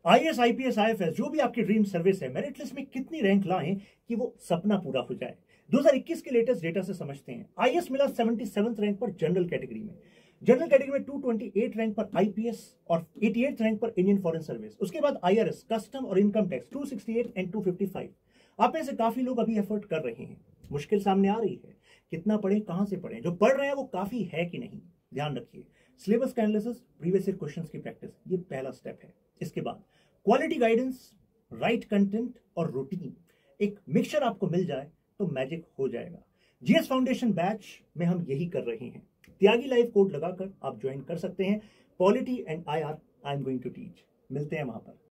IAS, IPS, IFS, जो भी आपकी ड्रीम सर्विस है, मेरिट लिस्ट में कितनी रैंक लाएं कि वो सपना पूरा हो जाए। 2021 के लेटेस्ट डेटा से समझते हैं। आईएएस मिला 77th रैंक पर जनरल कैटेगरी में, जनरल कैटेगरी में 228 रैंक पर आईपीएस और 88 रैंक पर इंडियन फॉरेन सर्विस। उसके बाद आईआरएस, कस्टम और इनकम टैक्स 268 एंड 255। आप में से काफी लोग अभी एफर्ट कर रहे हैं। मुश्किल सामने आ रही है, कितना पढ़े, कहां से पढ़े, जो पढ़ रहे हैं वो काफी है कि नहीं, ध्यान रखिए। सिलेबस का एनालिसिस, प्रीवियस ईयर क्वेश्चंस की प्रैक्टिस, ये पहला स्टेप है। इसके बाद क्वालिटी गाइडेंस, राइट कंटेंट और रूटीन, एक मिक्सचर आपको मिल जाए तो मैजिक हो जाएगा। जीएस फाउंडेशन बैच में हम यही कर रहे हैं। त्यागी लाइव कोड लगाकर आप ज्वाइन कर सकते हैं। Polity and IR, I am going to teach. मिलते हैं वहां पर।